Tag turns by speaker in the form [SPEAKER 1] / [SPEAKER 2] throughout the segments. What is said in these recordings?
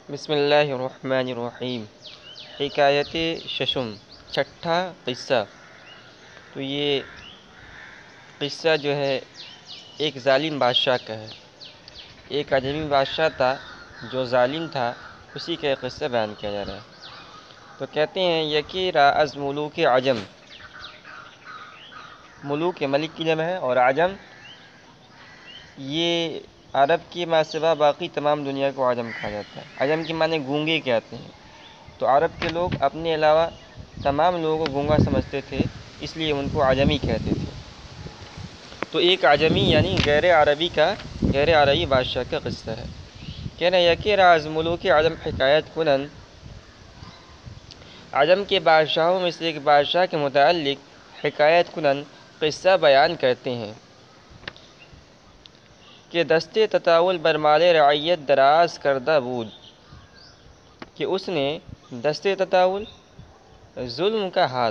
[SPEAKER 1] بسم اللہ الرحمن الرحیم۔ حکایت ششم، چھٹا قصہ۔ تو یہ قصہ جو ہے ایک ظالم بادشاہ کا ہے۔ ایک عجمی بادشاہ تھا جو ظالم تھا، اسی کا ایک قصہ بیان کیا جا رہا ہے۔ تو کہتے ہیں یکی را از ملوک عجم، ملوک ملک کی جمع ہے اور عجم یہ عرب کی ما سوا باقی تمام دنیا کو عجم کہا جاتا ہے۔ عجم کے معنی گونگے کہتے ہیں۔ تو عرب کے لوگ اپنے علاوہ تمام لوگوں کو گونگا سمجھتے تھے، اس لیے ان کو عجمی کہتے تھے۔ تو ایک عجمی یعنی غیر عربی بادشاہ کا قصہ ہے۔ کہنا یکی راز ملوک عجم حکایت کنن، عجم کے بادشاہوں میں سے ایک بادشاہ کے متعلق حکایت کنن قصہ بیان کرتے ہیں کہ دستے تطاول برمال رعیت دراز کردہ بود، کہ اس نے دستے تطاول ظلم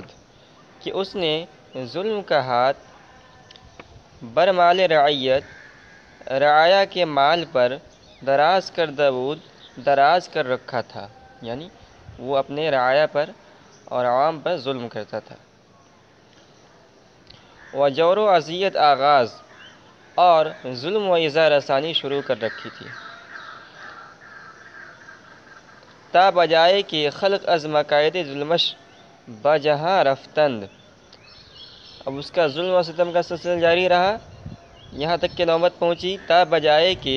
[SPEAKER 1] کا ہاتھ برمال رعیت رعایا کے مال پر دراز کردہ بود، دراز کر رکھا تھا، یعنی وہ اپنے رعایا پر اور عوام پر ظلم کرتا تھا۔ و جور و اذیت آغاز، اور ظلم و ایذا رسانی شروع کر رکھی تھی۔ تا بجائے کہ خلق از مقاید ظلمش بجہاں رفتند، اب اس کا ظلم و ستم کا سلسلہ جاری رہا، یہاں تک کہ نوبت پہنچی تا بجائے کہ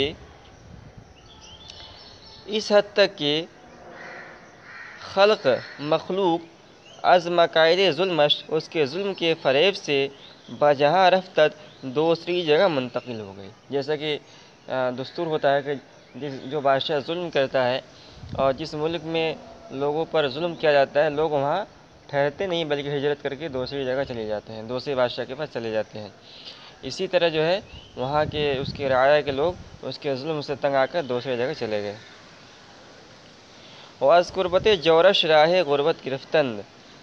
[SPEAKER 1] اس حد تک کہ خلق مخلوق از مقاید ظلمش اس کے ظلم کے فریب سے بجہاں رفتت دوسری جگہ منتقل ہو گئی۔ جیسا کہ دستور ہوتا ہے کہ جو بادشاہ ظلم کرتا ہے اور جس ملک میں لوگوں پر ظلم کیا جاتا ہے، لوگ وہاں ٹھہرتے نہیں بلکہ ہجرت کر کے دوسری جگہ چلے جاتے ہیں، دوسرے بادشاہ کے پاس چلے جاتے ہیں۔ اسی طرح جو ہے وہاں کے اس کے رعایا کے لوگ اس کے ظلم سے تنگ آ کر دوسری جگہ چلے گئے۔ واز قربت جورش راہ غربت گرفتند،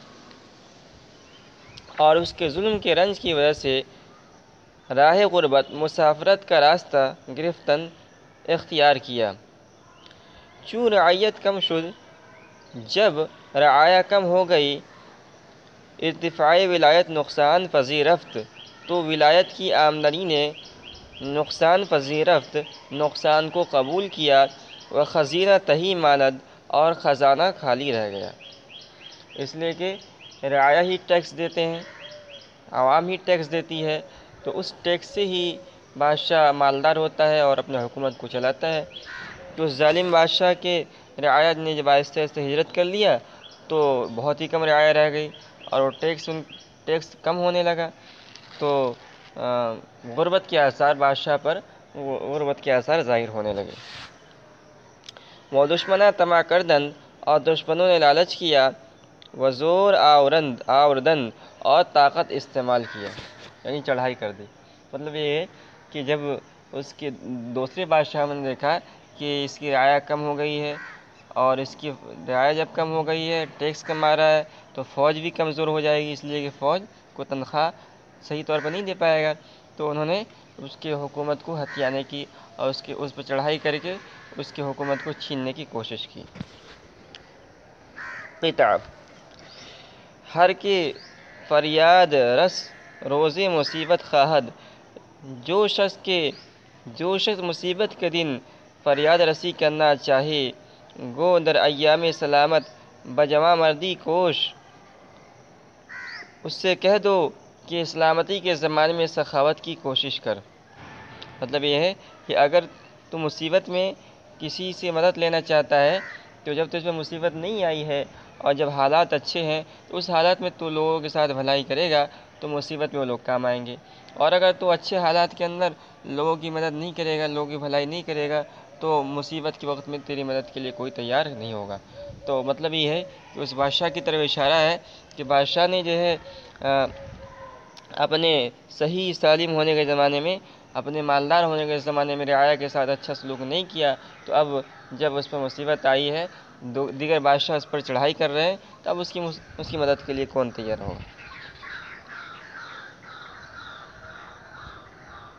[SPEAKER 1] اور اس کے ظلم کے رنج کی وجہ سے راہ غربت مسافرت کا راستہ گرفتن اختیار کیا۔ چون رعیت کم شد، جب رعایا کم ہو گئی، ارتفاع ولایت نقصان پذیرفت، تو ولایت کی آمدنی نے نقصان پذیرفت نقصان کو قبول کیا، و خزینہ تہی ماند، اور خزانہ خالی رہ گیا۔ اس لیے کہ رعایا ہی ٹیکس دیتے ہیں، عوام ہی ٹیکس دیتی ہے، تو اس ٹیکس سے ہی بادشاہ مالدار ہوتا ہے اور اپنے حکومت کو چلاتا ہے۔ تو اس ظالم بادشاہ کے رعایا نے جب آہستہ آہستہ ہجرت کر لیا تو بہت ہی کم رعایا رہ گئی اور وہ ٹیکس کم ہونے لگا، تو غربت کے آثار بادشاہ پر غربت کے آثار ظاہر ہونے لگے۔ وہ دشمنہ طمع کردند، اور دشمنوں نے لالچ کیا، وہ زور آوردند، اور طاقت استعمال کیا، یعنی چڑھائی کر دی۔ مطلب یہ ہے کہ جب اس کے دوسرے بادشاہوں نے دیکھا کہ اس کی رعایا کم ہو گئی ہے اور اس کی رعایا جب کم ہو گئی ہے، ٹیکس کم آ رہا ہے، تو فوج بھی کمزور ہو جائے گی، اس لیے کہ فوج کو تنخواہ صحیح طور پر نہیں دے پائے گا، تو انہوں نے اس کے حکومت کو ہتھیانے کی اور اس پر چڑھائی کر کے اس کی حکومت کو چھیننے کی کوشش کی۔ قطع ہر کے فریاد رس روز مصیبت خواہد، جو شخص مصیبت کے دن فریاد رسی کرنا چاہے، گو در ایام سلامت بجواں مردی کوش، اس سے کہہ دو کہ سلامتی کے زمانے میں سخاوت کی کوشش کر۔ مطلب یہ ہے کہ اگر تو مصیبت میں کسی سے مدد لینا چاہتا ہے تو جب تجھ پہ مصیبت نہیں آئی ہے اور جب حالات اچھے ہیں تو اس حالات میں تو لوگوں کے ساتھ بھلائی کرے گا تو مصیبت میں وہ لوگ کام آئیں گے، اور اگر تو اچھے حالات کے اندر لوگوں کی مدد نہیں کرے گا، لوگوں کی بھلائی نہیں کرے گا، تو مصیبت کے وقت میں تیری مدد کے لیے کوئی تیار نہیں ہوگا۔ تو مطلب یہ ہے کہ اس بادشاہ کی طرف اشارہ ہے کہ بادشاہ نے جو ہے اپنے صحیح سالم ہونے کے زمانے میں، اپنے مالدار ہونے کے زمانے میں رعایا کے ساتھ اچھا سلوک نہیں کیا، تو اب جب اس پر مصیبت آئی ہے، دیگر بادشاہ اس پر چڑھائی کر رہے ہیں، تو اب اس کی مدد کے لیے کون تیار ہوگا۔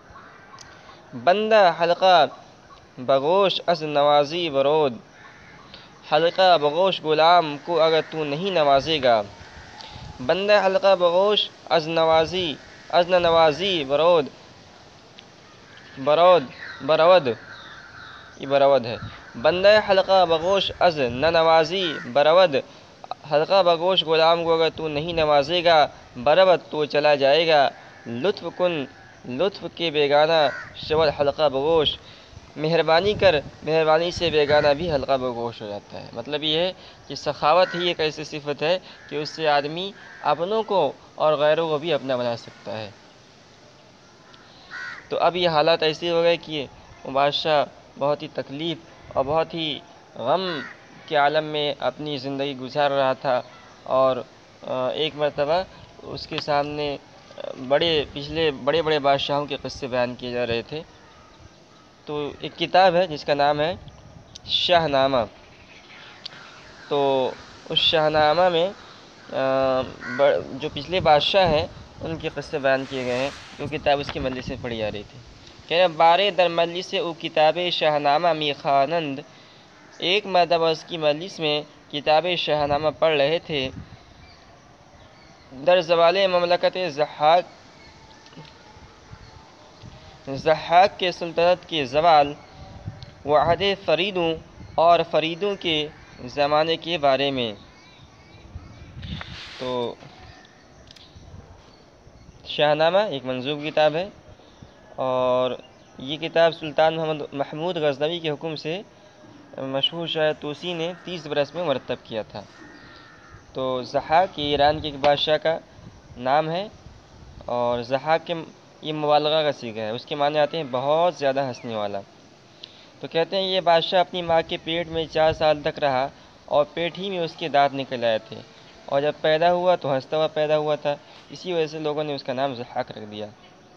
[SPEAKER 1] بندہ حلقہ بگوش از نوازی ورود، حلقہ بغوش غلام کو اگر تو نہیں نوازے گا، بندہ حلقہ بغوش از نوازی برود یہ برود ہے، بندہ حلقہ بغوش از نہ نوازی برود، حلقہ بغوش غلام کو اگر تو نہیں نوازے گا، برود تو چلا جائے گا، لطف کے بیگانہ شود حلقہ بغوش، مہربانی کر مہربانی سے بیگانہ بھی حلقہ بغوش ہو جاتا ہے۔ مطلب یہ ہے کہ سخاوت ہی ایک ایسی صفت ہے کہ اس سے آدمی اپنوں کو اور غیروں کو بھی اپنا بنا سکتا ہے۔ تو اب یہ حالات ایسے ہو گئے کہ وہ بادشاہ بہت ہی تکلیف اور بہت ہی غم کے عالم میں اپنی زندگی گزار رہا تھا، اور ایک مرتبہ اس کے سامنے پچھلے بڑے بادشاہوں کے قصے بیان کیے جا رہے تھے۔ تو ایک کتاب ہے جس کا نام ہے شاہ نامہ، تو اس شاہ نامہ میں جو پچھلے بادشاہ ہیں ان کے قصے بیان کیے گئے ہیں۔ وہ کتاب اس کی مجلس میں پڑھی جا رہی تھی، کہہ رہے بارے در مجلس او کتاب شاہ نامہ می خوانند، ایک مرتبہ اس کی مجلس میں کتاب شاہ نامہ پڑھ رہے تھے، در زوال مملکت ضحاک کے سلطنت کے زوال، و عہد فریدوں اور فریدوں کے زمانے کے بارے میں۔ تو شاہ نامہ ایک منظوم کتاب ہے، اور یہ کتاب سلطان محمود غزنوی کے حکم سے مشہور شاعر طوسی نے 30 برس میں مرتب کیا تھا۔ تو ضحاک یہ ایران کے ایک بادشاہ کا نام ہے، اور ضحاک کے یہ مبالغہ کا صیغہ ہے، اس کے معنی آتے ہیں بہت زیادہ ہنسنے والا۔ تو کہتے ہیں یہ بادشاہ اپنی ماں کے پیٹ میں 4 سال تک رہا، اور پیٹ ہی میں اس کے دانت نکل آئے تھے، اور جب پیدا ہوا تو ہنستا ہوا پیدا ہوا تھا، اسی وجہ سے لوگوں نے اس کا نام ضحاک رکھ دیا۔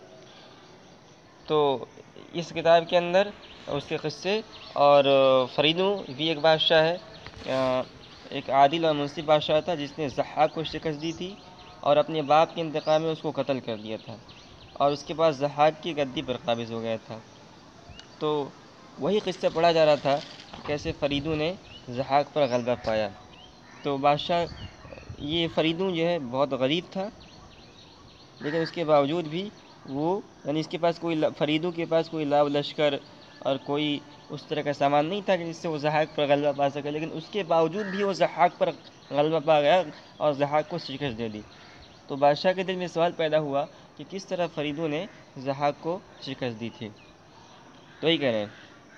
[SPEAKER 1] تو اس کتاب کے اندر اس کے قصے، اور فریدوں بھی ایک بادشاہ ہے، ایک عادل اور منصف بادشاہ تھا جس نے ضحاک کو شکست دی تھی اور اپنے باپ کے انتقام میں اس کو قتل کر دیا تھا، اور اس کے بعد ضحاک کی گدی پر قابض ہو گیا تھا۔ تو وہی قصہ پڑھا جا رہا تھا کہ کیسے فریدوں نے ضحاک پر غلبہ پایا۔ تو بادشاہ یہ فریدوں جو ہے بہت غریب تھا، لیکن اس کے باوجود بھی وہ یعنی فریدوں کے پاس کوئی لاو لشکر اور کوئی اس طرح کا سامان نہیں تھا کہ جس سے وہ ضحاک پر غلبہ پا سکے، لیکن اس کے باوجود بھی وہ ضحاک پر غلبہ پا گیا اور ضحاک کو شکست دے دی۔ تو بادشاہ کے دل میں سوال پیدا ہوا کہ کس طرح فریدوں نے ضحاک کو شکست دی تھی۔ تو یہی کہہ رہے ہیں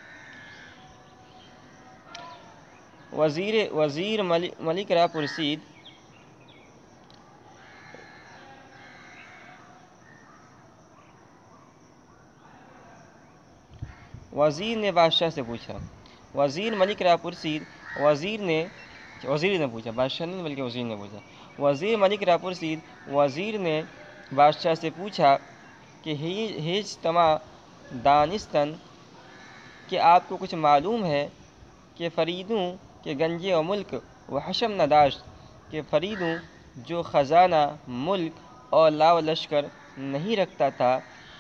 [SPEAKER 1] وزیر ملک را پرسید، وزیر نے بادشاہ سے پوچھا، وزیر ملک را پرسید، وزیر نے پوچھا، بادشاہ نے بلکہ وزیر نے پوچھا، وزیر ملک را پرسید، وزیر نے بادشاہ سے پوچھا کہ ہیچ تما دانستن، کہ آپ کو کچھ معلوم ہے کہ فریدوں کے گنج و ملک و حشم نداشت، کہ فریدوں جو خزانہ ملک اور لاو لشکر نہیں رکھتا تھا،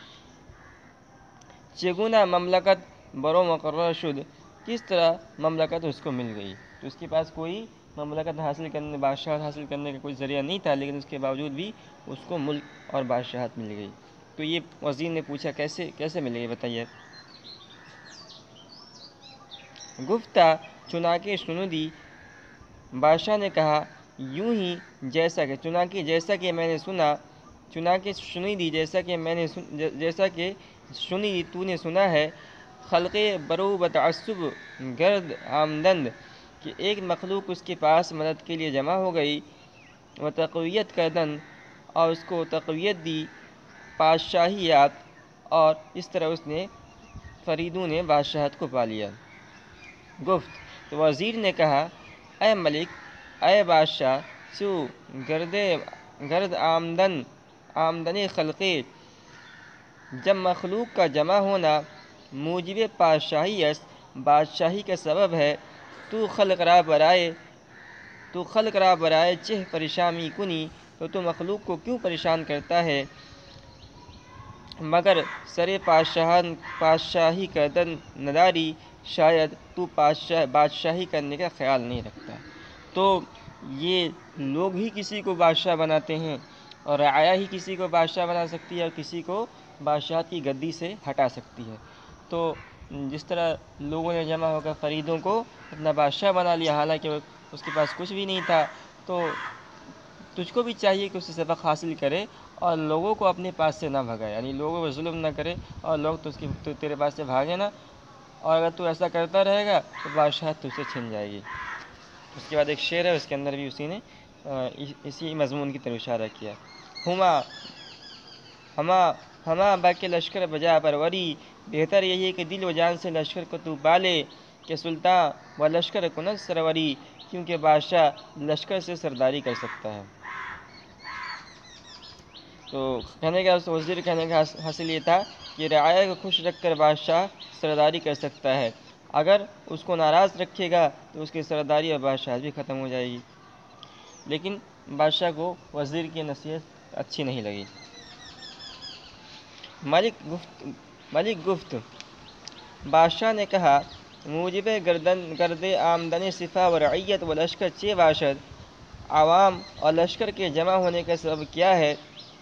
[SPEAKER 1] چگونہ مملکت برو مقرر شد، کس طرح مملکت اس کو مل گئی۔ تو اس کے پاس کوئی مملکت بادشاہت حاصل کرنے کا کوئی ذریعہ نہیں تھا، لیکن اس کے باوجود بھی اس کو ملک اور بادشاہت مل گئی۔ تو یہ وزیر نے پوچھا کیسے ملے گی بتائیے۔ گفتہ چنانکہ سنودی، بادشاہ نے کہا یوں ہی جیسا کہ میں نے سنا، چنانکہ سنیدی جیسا کہ سنی تو نے سنا ہے، خلق برو بتعصب گرد آمدند، کہ ایک مخلوق اس کے پاس مدد کے لیے جمع ہو گئی، و تقویت کردن، اور اس کو تقویت دی، پادشاہیات، اور اس طرح فریدوں نے بادشاہت کو پا لیا۔ گفت، تو وزیر نے کہا اے ملک، اے بادشاہ، سو گرد آمدن خلقے، جب مخلوق کا جمع ہونا موجب پادشاہی است، بادشاہی کا سبب ہے، تو خلق را برائے چہ پریشانی کنی، تو مخلوق کو کیوں پریشان کرتا ہے، مگر سر پادشاہی کردن نداری، شاید تو بادشاہی کرنے کا خیال نہیں رکھتا۔ تو یہ لوگ ہی کسی کو بادشاہ بناتے ہیں اور رعایا ہی کسی کو بادشاہ بنا سکتی ہے اور کسی کو بادشاہت کی گدی سے ہٹا سکتی ہے۔ تو جس طرح لوگوں نے جمع ہو کر فریدوں کو اپنا بادشاہ بنا لیا، حالانکہ اس کے پاس کچھ بھی نہیں تھا، تو تجھ کو بھی چاہیے کہ اس سے سبق حاصل کرے اور لوگوں کو اپنے پاس سے نہ بھگائے، یعنی لوگوں پر ظلم نہ کرے اور لوگ تو تیرے پاس سے بھاگے نا، اور اگر تو ایسا کرتا رہے گا تو بادشاہت تجھ سے چھن جائے گی۔ اس کے بعد ایک شعر ہے، اس کے اندر بھی اسی نے اسی مضمون کی طرف اشارہ کیا۔ ہما باقی لشکر بجا پروری، بہتر یہی ہے کہ دل و جان سے لشکر کو تو پالے، کہ سلطان و لشکر کند سروری، کیونکہ بادشاہ لشکر سے سرداری کر سکتا ہے۔ تو کہنے کا وزیر کہنے کا حاصل یہ تھا کہ رعایا کو خوش رکھ کر بادشاہ سرداری کر سکتا ہے، اگر اس کو ناراض رکھے گا تو اس کی سرداری اور بادشاہت بھی ختم ہو جائے گی۔ لیکن بادشاہ کو وزیر کی نصیحت اچھی نہیں لگی۔ ملک گفت بادشاہ نے کہا، موجب گرد آمدن صفا و رعیت و لشکر چے باشد، عوام اور لشکر کے جمع ہونے کا سبب کیا ہے؟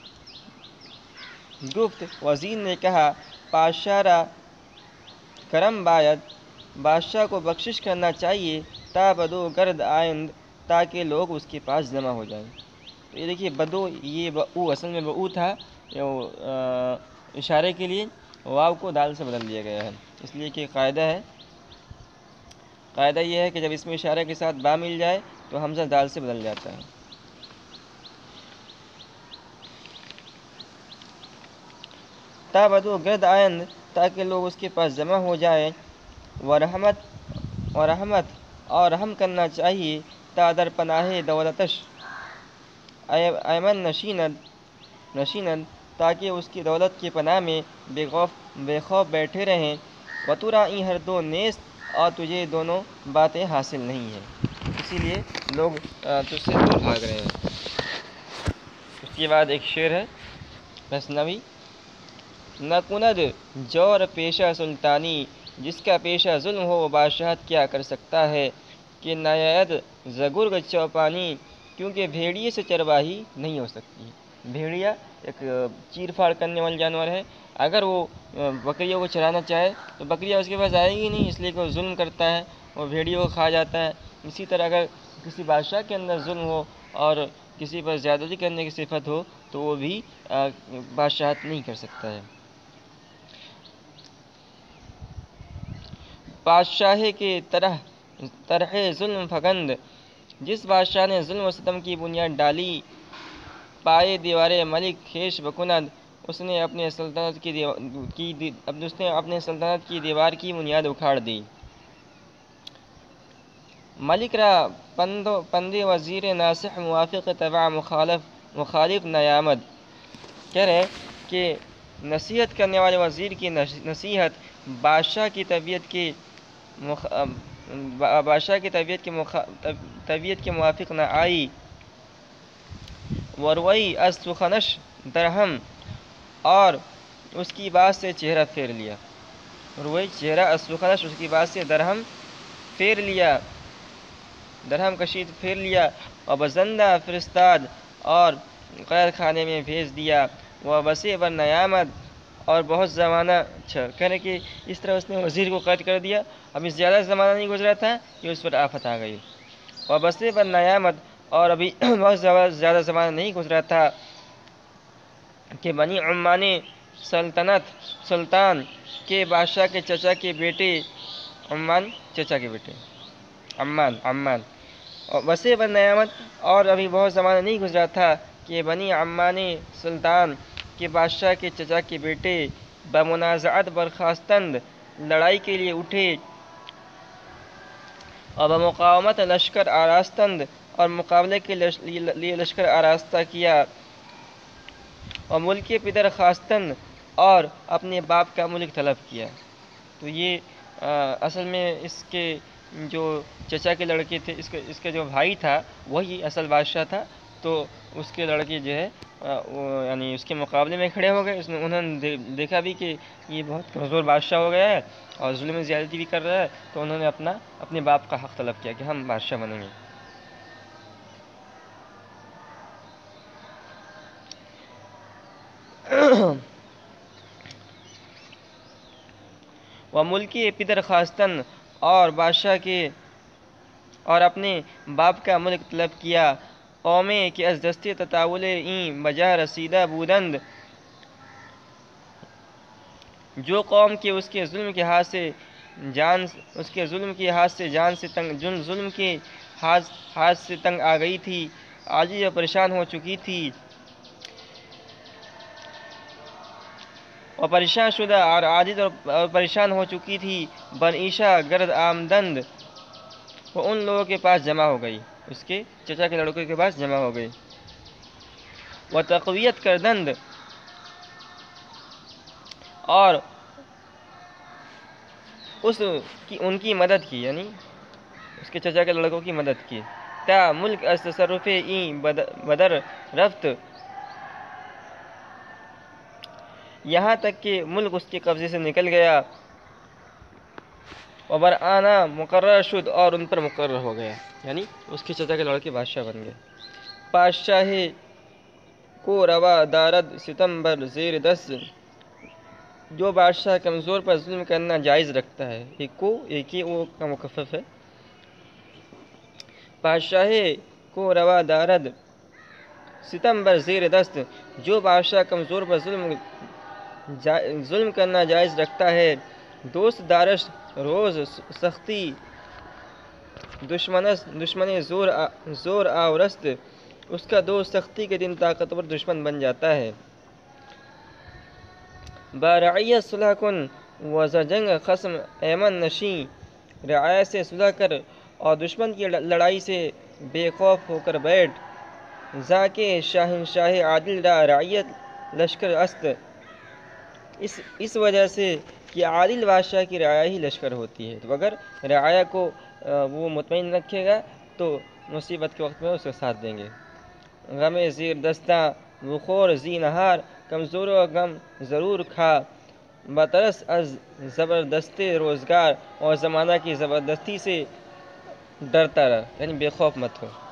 [SPEAKER 1] گفت وزیر نے کہا، بادشاہ را کرم باید، بادشاہ کو بخشش کرنا چاہیے، تا بدو گرد آئند، تاکہ لوگ اس کے پاس جمع ہو جائیں۔ یہ دیکھیے بدو، یہ بؤ اصل میں بؤ تھا، اشارے کے لیے واو کو دال سے بدل دیا گیا ہے، اس لیے کہ قاعدہ یہ ہے کہ جب اس میں اشارے کے ساتھ با مل جائے تو حمزہ دال سے بدل جاتا ہے۔ تا بدو گرد آئند، تاکہ لوگ اس کے پاس جمع ہو جائیں، ورحمت اور رحم کرنا چاہیے، تا در پناہ دولتش ایمن نشیند، تاکہ اس کی دولت کی پناہ میں بے خوف بیٹھے رہیں، وتورا این ہر دو نیست، اور تجھے دونوں باتیں حاصل نہیں ہیں، اسی لیے لوگ تجھ سے دور بھاگ رہے ہیں۔ اس کے بعد ایک شعر ہے مثنوی، نہ کند جور پیشہ سلطانی، جس کا پیشہ ظلم ہو وہ بادشاہت کیا کر سکتا ہے، کہ نیاد زگرگ چوپانی، کیونکہ بھیڑیے سے چرواہی نہیں ہو سکتی۔ بھیڑیا ایک چیر پھاڑ کرنے والا جانور ہے، اگر وہ بکریوں کو چرانا چاہے تو بکریاں اس کے پاس آئے گی نہیں، اس لیے کہ وہ ظلم کرتا ہے، وہ بھیڑیوں کو کھا جاتا ہے۔ اسی طرح اگر کسی بادشاہ کے اندر ظلم ہو اور کسی پر زیادتی کرنے کی صفت ہو تو وہ بھی بادشاہت نہیں کر سکتا ہے۔ بادشاہ کے طرح ظلم فکند، جس بادشاہ نے ظلم و ستم کی بنیاد ڈالی، پائے دیوار ملک خیش بکند، اس نے اپنے سلطنت کی دیوار کی بنیاد اکھاڑ دی۔ ملک را پندے وزیر ناصح، موافق تبع مخالف نیامد، کہہ رہے کہ نصیحت کرنے والے وزیر کی نصیحت بادشاہ کی طبیعت کے موافق نہ آئی، وروئی از سخنش درہم، اور اس کی بات سے چہرہ پھیر لیا۔ روئی چہرہ از سخنش، اس کی بات سے درہم کشید پھیر لیا، وبزندہ فرستاد، اور قید خانے میں بھیج دیا، وبسے بر نیامد، اور بہت زمانہ کہنے کہ اس طرح اس نے وزیر کو قید کر دیا، ابھی زیادہ زمانہ نہیں گزرا تھا کہ اس پر آفت آ گئی۔ وبسے بر نیامد، اور ابھی بہت زیادہ زمانہ نہیں گزرا تھا کہ بنی عمان سلطان کے بادشاہ کے چچا کے بیٹے، عمان چچا کے بیٹے، عمان وسیع بن نیامت، اور ابھی بہت زمانہ نہیں گزرا تھا کہ بنی عمان سلطان کے بادشاہ کے چچا کے بیٹے بمنازعت برخاستند، لڑائی کے لیے اٹھے، اور بمقاومت لشکر آراستند، اور مقابلے کے لیے لشکر آراستہ کیا، اور ملک پدر خواستند، اور اپنے باپ کا ملک طلب کیا۔ تو یہ اصل میں اس کے جو چچا کے لڑکے تھے، اس کا جو بھائی تھا وہی اصل بادشاہ تھا، تو اس کے لڑکے جو ہے یعنی اس کے مقابلے میں کھڑے ہو گئے. انہوں نے دیکھا بھی کہ یہ بہت کمزور بادشاہ ہو گیا ہے اور ظلم زیادتی بھی کر رہا ہے, تو انہوں نے اپنے باپ کا حق طلب کیا کہ ہم بادشاہ بنیں گے. وہ ملکی پدر خواستن اور بادشاہ کے اور اپنے باپ کا ملک طلب کیا. قومیں کہ از دستی تطاول این بجا رسیدہ بودند, جو قوم کہ اس کے ظلم کے ہاتھ سے جان سے تنگ آ گئی تھی, عاجز اور پریشان ہو چکی تھی, اور پریشان شدہ اور عاجز اور پریشان ہو چکی تھی, بن عیشا گرد آمدند, وہ ان لوگوں کے پاس جمع ہو گئی, اس کے چچا کے لڑکوں کے پاس جمع ہو گئی. وہ تقویت کردند, اور ان کی مدد کی, یعنی اس کے چچا کے لڑکوں کی مدد کی. تا ملک از تصرف این بدر رفت, یہاں تک کہ ملک اس کے قبضے سے نکل گیا. وبر آنا مقرر شد, اور ان پر مقرر ہو گیا, یعنی اس کے چچا کے لڑکے بادشاہ بن گئے. بادشاہ کو روا دارد ستم بر زیر دست, جو بادشاہ کمزور پر ظلم کرنا جائز رکھتا ہے. ایک ہی وہ کا مخفف ہے. بادشاہ کو روا دارد ستم بر زیر دست, جو بادشاہ کمزور پر ظلم کرنا جائز رکھتا ہے. دوست دارش روز سختی, دشمن زور آورست, اس کا دوست سختی کے دن طاقتور دشمن بن جاتا ہے. برعیت صلح کن وز جنگ خصم ایمن نشیں, رعایت سے صلح کر اور دشمن کی لڑائی سے بے خوف ہو کر بیٹھ. ذاکہ شاہنشاہ عادل را رعیت لشکر است, اس وجہ سے کہ عادل بادشاہ کی رعایا ہی لشکر ہوتی ہے. تو اگر رعایا کو وہ مطمئن رکھے گا تو مصیبت کے وقت میں اس کا ساتھ دیں گے. غم زیر دستاں بخور زی نہار, کمزور و غم ضرور کھا, بترس از زبردست روزگار, اور زمانہ کی زبردستی سے ڈرتا رہ, یعنی بے خوف مت ہو.